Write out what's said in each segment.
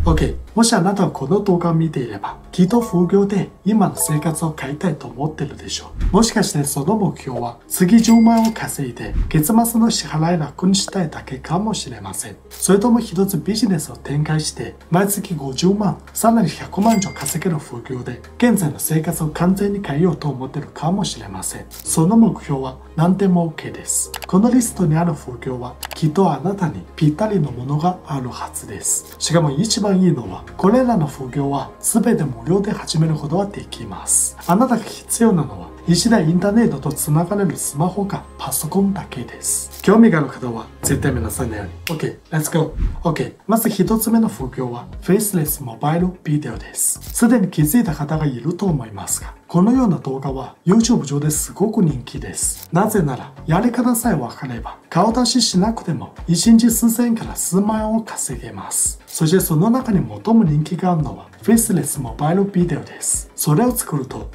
OK。もしあなたはこの動画を見ていれば、きっと副業で今の生活を変えたいと思ってるでしょう。もしかしてその目標は次10万円を稼いで月末の支払い楽にしたいだけかもしれません。それとも一つビジネスを展開して毎月50万、さらに100万以上稼げる副業で現在の生活を完全に変えようと思ってるかもしれません。その目標は何でも OK です。このリストにある副業はきっとあなたにぴったりのものがあるはずです。しかも一番いいのはこれらの副業は全て無料で始めることができます。あなたが必要なのは1台インターネットとつながれるスマホかパソコンだけです。興味がある方は絶対皆さんのように OK、Let's go。 OK。 まず一つ目の副業はフェイスレスモバイルビデオです。すでに気づいた方がいると思いますが、このような動画は YouTube 上ですごく人気です。なぜならやり方さえ分かれば顔出ししなくても1日数千円から数万円を稼げます。そしてその中に最も人気があるのはフェイスレスモバイルビデオです。それを作ると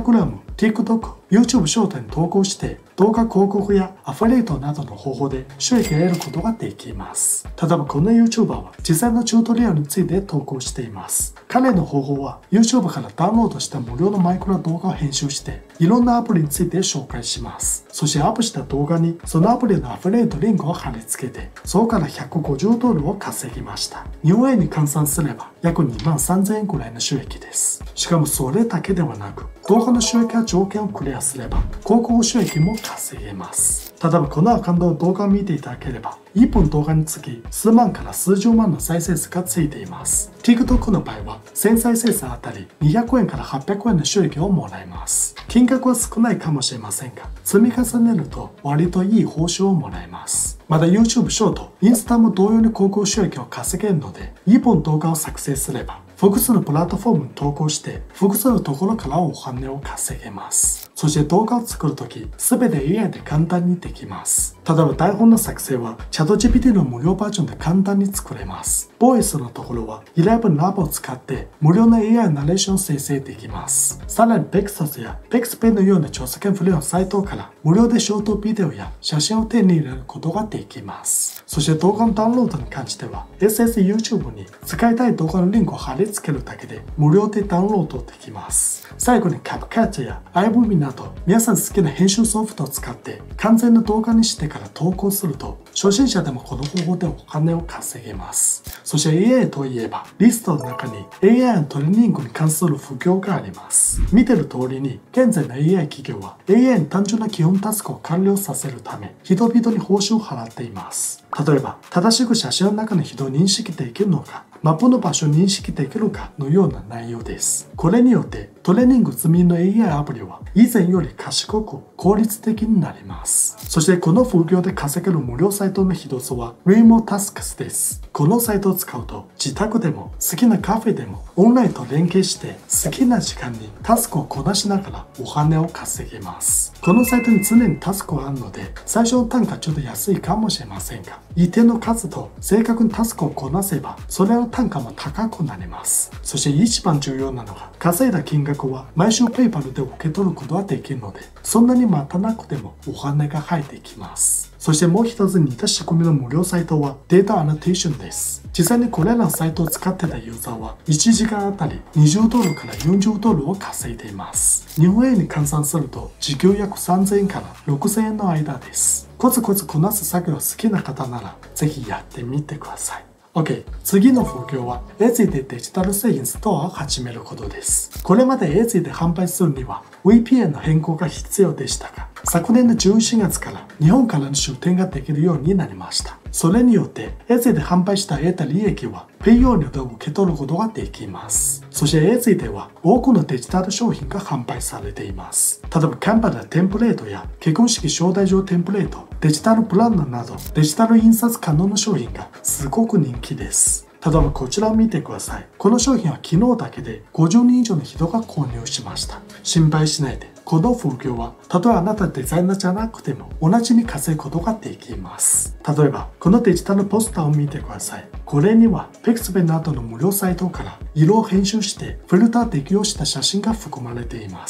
Instagram、TikTok、YouTube ショートに投稿して動画広告やアフィリエイトなどの方法で収益を得ることができます。例えばこの YouTuber は実際のチュートリアルについて投稿しています。彼の方法は YouTube からダウンロードした無料のマイクロ動画を編集していろんなアプリについて紹介します。そしてアップした動画にそのアプリのアフィリエイトリンクを貼り付けてそこから$150を稼ぎました。日本円に換算すれば約23000円くらいの収益です。しかもそれだけではなく動画の収益は条件をクリアすれば広告収益も稼げます。例えばこのアカウントの動画を見ていただければ1本動画につき数万から数十万の再生数がついています。 TikTok の場合は1000再生数あたり200円から800円の収益をもらえます。金額は少ないかもしれませんが積み重ねると割といい報酬をもらえます。また YouTube ショート、インスタも同様に広告収益を稼げるので1本動画を作成すれば複数のプラットフォームに投稿して複数のところからお金を稼げます。そして動画を作るとき全て AI で簡単にできます。例えば台本の作成は ChatGPT の無料バージョンで簡単に作れます。ボイスのところは ElevenLab を使って無料の AI ナレーションを生成できます。さらに Pexels や PexPay のような著作権フリーのサイトから無料でショートビデオや写真を手に入れることができます。そして動画のダウンロードに関しては SSYouTube に使いたい動画のリンクを貼り付けるだけで無料でダウンロードできます。最後に CapCut や iMovie など皆さん好きな編集ソフトを使って完全な動画にしてから投稿すると初心者でもこの方法でお金を稼げます。そして AI といえばリストの中に AI のトレーニングに関する副業があります。見てる通りに現在の AI 企業は AI に単純な基本タスクを完了させるため人々に報酬を払っています。例えば正しく写真の中の人を認識できるのか、マップの場所を認識できるかのような内容です。これによってトレーニング済みの AI アプリは以前より賢く効率的になります。そしてこの副業で稼げる無料サイトの一つは RemoTasks です。このサイトを使うと自宅でも好きなカフェでもオンラインと連携して好きな時間にタスクをこなしながらお金を稼げます。このサイトに常にタスクがあるので最初の単価ちょっと安いかもしれませんが一定の数と正確にタスクをこなせばそれの単価も高くなります。そして一番重要なのが稼いだ金額は毎週ペイパルで受け取ることができるのでそんなに待たなくてもお金が入ってきます。そしてもう一つ似た仕組みの無料サイトはデータアノテーションです。実際にこれらのサイトを使ってたユーザーは1時間あたり$20から$40を稼いでいます。日本円に換算すると時給約3000円から6000円の間です。コツコツこなす作業が好きな方ならぜひやってみてください。OK。次の副業は Etsy でデジタル製品ストアを始めることです。これまで Etsy で販売するには VPN の変更が必要でしたが、昨年の11月から日本からの出店ができるようになりました。それによって Etsy で販売した得た利益はペイ用料で受け取ることができます。そして Etsy では多くのデジタル商品が販売されています。例えばキャンバでテンプレートや結婚式招待状テンプレート、デジタルプランナーなどデジタル印刷可能な商品がすごく人気です。例えばこちらを見てください。この商品は昨日だけで50人以上の人が購入しました。心配しないで。この副業はたとえあなたデザイナーじゃなくても同じに稼ぐことができます。例えばこのデジタルポスターを見てください。これには PexPay などの無料サイトから色を編集してフィルター適用した写真が含まれています。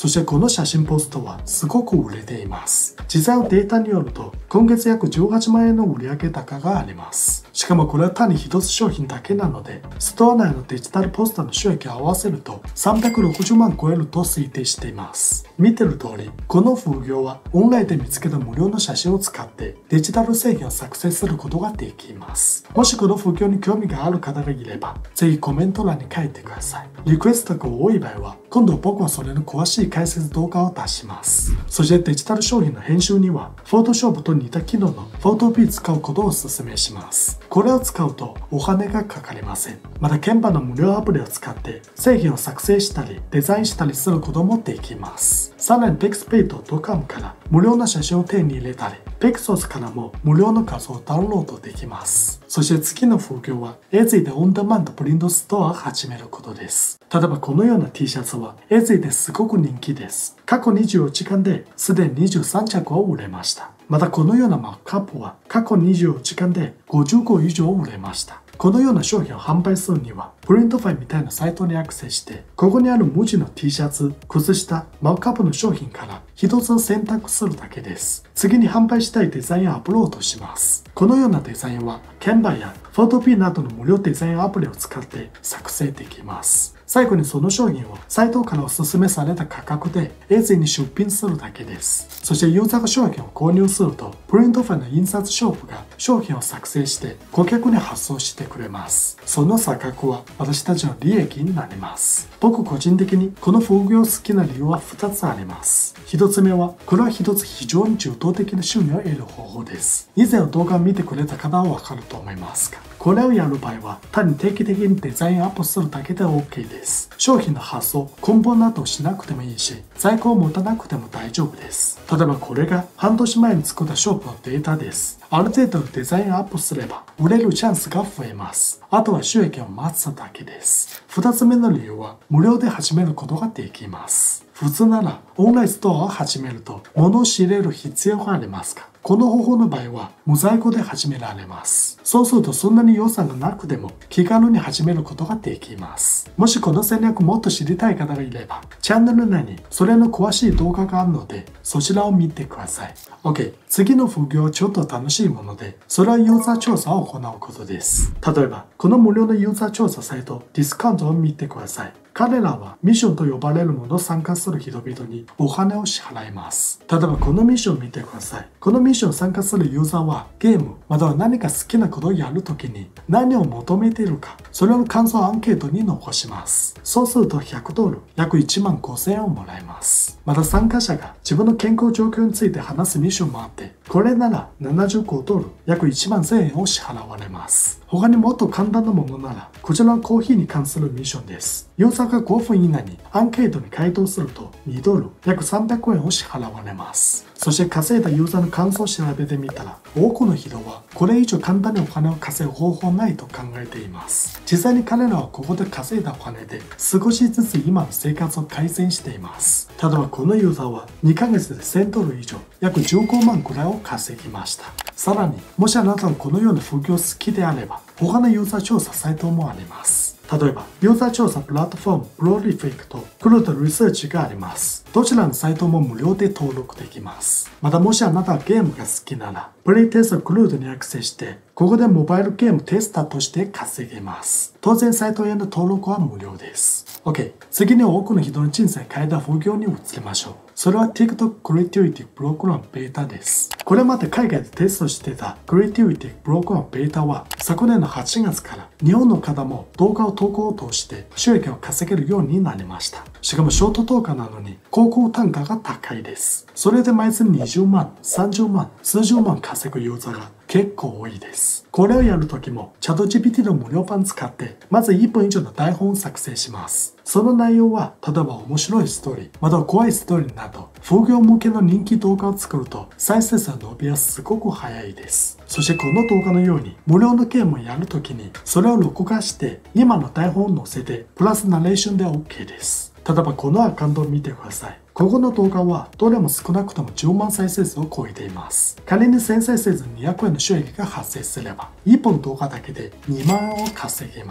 そしてこの写真ポストはすごく売れています。実際のデータによると、今月約18万円の売上高があります。しかもこれは単に一つ商品だけなので、ストア内のデジタルポスターの収益を合わせると360万超えると推定しています。見てる通り、この副業はオンラインで見つけた無料の写真を使ってデジタル製品を作成することができます。もしこの副業に興味がある方がいれば、ぜひコメント欄に書いてください。リクエストが多い場合は、今度僕はそれの詳しい解説動画を出します。そしてデジタル商品の編集には、Photoshop と似た機能の Photopea 使うことをお勧めします。これを使うとお金がかかりません。また、Canvaの無料アプリを使って製品を作成したりデザインしたりすることもできます。さらに Pexpay.com から無料な写真を手に入れたり、Pexels からも無料の画像をダウンロードできます。そして次の副業は Etsy でオンデマンドプリントストアを始めることです。例えばこのような T シャツは Etsy ですごく人気です。過去24時間ですでに23着を売れました。またこのようなマックアップは過去24時間で50個以上売れました。このような商品を販売するには、プリントファイみたいなサイトにアクセスして、ここにある無地の T シャツ、靴下、マークアップの商品から一つ選択するだけです。次に販売したいデザインをアップロードします。このようなデザインは、Canva や Photopea などの無料デザインアプリを使って作成できます。最後にその商品をサイトからお勧めされた価格でEtsyに出品するだけです。そしてユーザーが商品を購入すると、プリントファイの印刷ショップが商品を作成して顧客に発送してくれます。その差額は私たちの利益になります。僕個人的にこの副業好きな理由は2つあります。1つ目は、これは一つ非常に受動的な収入を得る方法です。以前の動画を見てくれた方はわかると思いますが、これをやる場合は単に定期的にデザインアップするだけで OK です。商品の発送、梱包などしなくてもいいし、在庫を持たなくても大丈夫です。例えばこれが半年前に作ったショップのデータです。ある程度のデザインアップすれば売れるチャンスが増えます。あとは収益を待つだけです。2つ目の理由は無料で始めることができます。普通ならオンラインストアを始めると物を仕入れる必要がありますが、この方法の場合は無在庫で始められます。そうするとそんなに予算がなくても気軽に始めることができます。もしこの戦略もっと知りたい方がいれば、チャンネル内にそれの詳しい動画があるので、そちらを見てください。OK、次の副業はちょっと楽しいもので、それはユーザー調査を行うことです。例えば、この無料のユーザー調査サイト、ディスカウントを見てください。彼らはミッションと呼ばれるものを参加する人々にお金を支払います。例えばこのミッションを見てください。このミッションに参加するユーザーはゲームまたは何か好きなことをやるときに何を求めているか、それの感想をアンケートに残します。そうすると$100、約1万5000円をもらえます。また参加者が自分の健康状況について話すミッションもあって、これなら$75、約1万1000円を支払われます。他にもっと簡単なものなら、こちらのコーヒーに関するミッションです。ユーザーが5分以内にアンケートに回答すると$2、約300円を支払われます。そして稼いだユーザーの感想を調べてみたら、多くの人はこれ以上簡単にお金を稼ぐ方法はないと考えています。実際に彼らはここで稼いだお金で少しずつ今の生活を改善しています。例えばこのユーザーは2ヶ月で$1000以上、約15万くらいを稼ぎました。さらに、もしあなたがこのような副業好きであれば、他のユーザー調査サイトもあります。例えば、ユーザー調査プラットフォームプロリフィックとクルードリサーチがあります。どちらのサイトも無料で登録できます。またもしあなたがゲームが好きなら、プレイテストクルードにアクセスして、ここでモバイルゲームテスターとして稼げます。当然サイトへの登録は無料です。OK、次に多くの人の人生を変えた副業に移りましょう。それは TikTok Creativity プログラムベータです。これまで海外でテストしてた Creativity プログラムベータは昨年の8月から日本の方も動画を投稿を通して収益を稼げるようになりました。しかもショート動画なのに広告単価が高いです。それで毎月20万、30万、数十万稼ぐユーザーが結構多いです。これをやるときもチャット GPT の無料版使ってまず1分以上の台本を作成します。その内容は例えば面白いストーリー、または怖いストーリーなど副業向けの人気動画を作ると再生数の伸びはすごく早いです。そしてこの動画のように無料のゲームをやるときにそれを録画して今の台本を載せてプラスナレーションで OK です。例えばこのアカウントを見てください。ここの動画はどれも少なくとも10万再生数を超えています。仮に1000再生数200円の収益が発生すれば、1本動画だけで2万円を稼げます。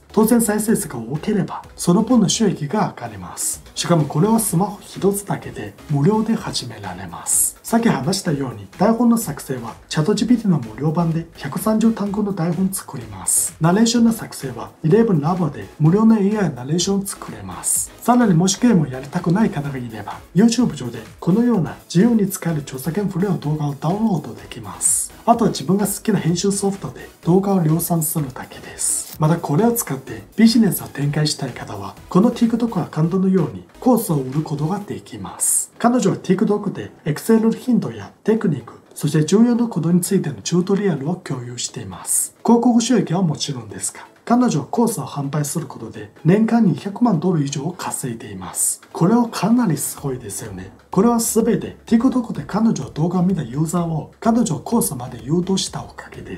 当然再生数が多ければその分の収益が上がります。しかもこれはスマホ一つだけで無料で始められます。さっき話したように台本の作成はチャット GPT の無料版で130単語の台本作ります。ナレーションの作成は11 Labo で無料の AI ナレーションを作れます。さらにもしゲームをやりたくない方がいれば YouTube 上でこのような自由に使える著作権フリーの動画をダウンロードできます。あとは自分が好きな編集ソフトで動画を量産するだけです。またこれを使ってビジネスを展開したい方はこの TikTok アカウントのようにコースを売ることができます。彼女は TikTok で Excel のヒントやテクニック、そして重要なことについてのチュートリアルを共有しています。広告収益はもちろんですが、彼女はコースを販売することで年間に100万ドル以上を稼いでいます。これはかなりすごいですよね。これは全て TikTok で彼女の動画を見たユーザーを彼女のコースまで誘導したおかげです。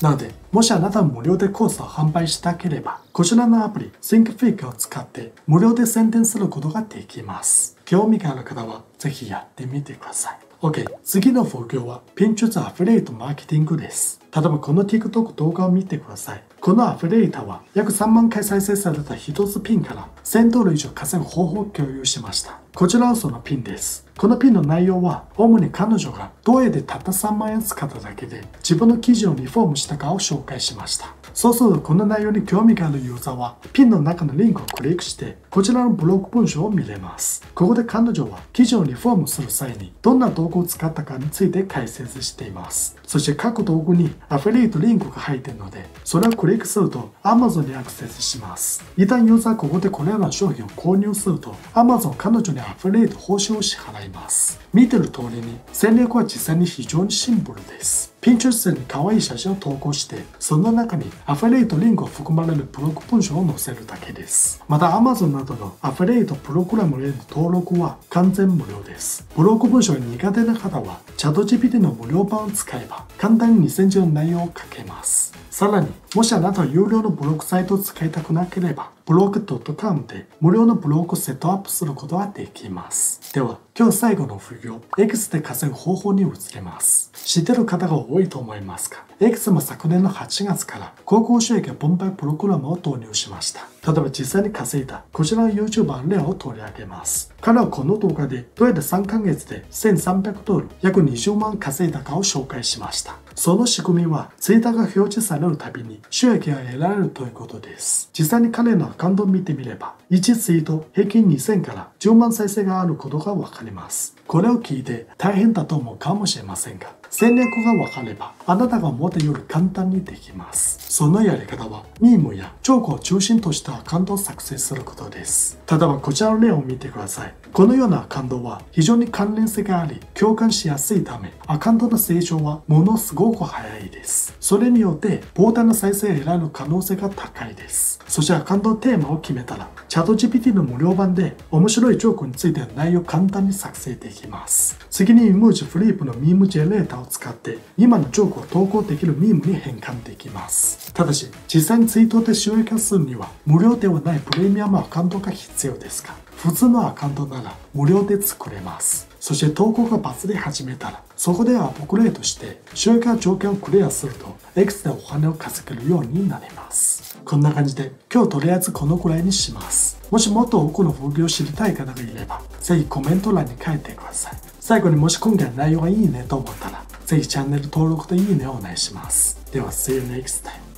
なので、もしあなたも無料でコースを販売したければ、こちらのアプリ ThinkFake を使って無料で宣伝することができます。興味がある方はぜひやってみてください。OK、次の副業は Pinterest アフィリエイトマーケティングです。例えばこの TikTok 動画を見てください。このアフィリエイターは約3万回再生された1つピンから1000ドル以上稼ぐ方法を共有しました。こちらはそのピンです。このピンの内容は主に彼女がどうやってたった3万円使っただけで自分の記事をリフォームしたかを紹介しました。そうするとこの内容に興味があるユーザーはピンの中のリンクをクリックしてこちらのブログ文章を見れます。ここで彼女は記事をリフォームする際にどんな道具を使ったかについて解説しています。そして各道具にアフィリエイトリンクが入っているのでそれをクリックすると Amazon にアクセスします。一旦ユーザーはここでこれらの商品を購入すると Amazon 彼女にアフィリエイト報酬を支払います。見てる通りに戦略は実際に非常にシンプルです。Pinterest に可愛い写真を投稿してその中にアフィリエイトリンクを含まれるブログ文章を載せるだけです。また Amazon などのアフィリエイトプログラムへの登録は完全無料です。ブログ文章が苦手な方はチャット GPT の無料版を使えば簡単に2000字の内容を書けます。さらにもしあなたは有料のブログサイトを使いたくなければブログ .com で無料のブログをセットアップすることができます。では今日最後の副業 X で稼ぐ方法に移ります。知ってる方が多いと思いますが X も昨年の8月から広告収益や分配プログラムを導入しました。例えば実際に稼いだこちらの YouTuber 例を取り上げます。彼はこの動画でどうやって3ヶ月で1300ドル約20万稼いだかを紹介しました。その仕組みはツイッターが表示されるたびに収益が得られるということです。実際に彼のアカウントを見てみれば1ツイート平均2000から10万再生があることがわかります。これを聞いて大変だと思うかもしれませんが戦略が分かればあなたが思ったより簡単にできます。そのやり方はミームやチョークを中心としたアカウントを作成することです。例えばこちらの例を見てください。このようなアカウントは非常に関連性があり共感しやすいためアカウントの成長はものすごく早いです。それによって膨大な再生を得られる可能性が高いです。そしてアカウントのテーマを決めたらチャット GPT の無料版で面白いジョークについての内容を簡単に作成できます。次にイムージフリップのミームジェネレーターを使って今のジョークを投稿できるミームに変換できます。ただし実際にツイートで収益化するには無料ではないプレミアムアカウントが必要ですが普通のアカウントなら無料で作れます。そして投稿がバズり始めたらそこでアップグレードして収益化条件をクリアすると X でお金を稼げるようになります。こんな感じで今日とりあえずこのくらいにします。もしもっと多くの副業を知りたい方がいればぜひコメント欄に書いてください。最後にもし今回の内容がいいねと思ったらぜひチャンネル登録といいねをお願いします。では See you next time.